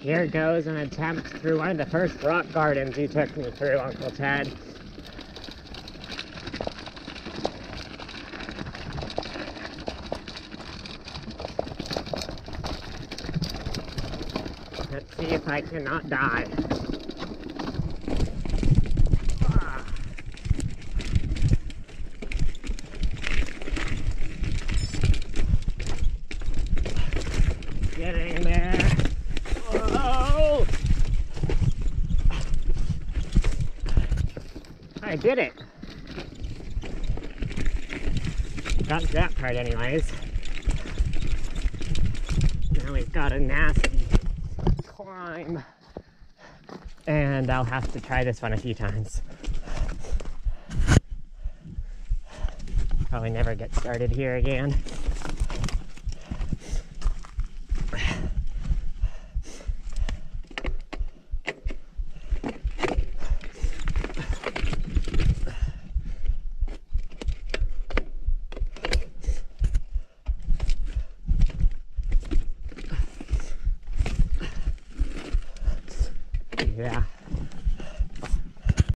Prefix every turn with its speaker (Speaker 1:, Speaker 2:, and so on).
Speaker 1: Here goes an attempt through one of the first rock gardens you took me through, Uncle Ted. Let's see if I cannot die. Getting there. Whoa! I did it. Got to that part anyways. Now we've got a nasty climb. And I'll have to try this one a few times. Probably never get started here again. Yeah.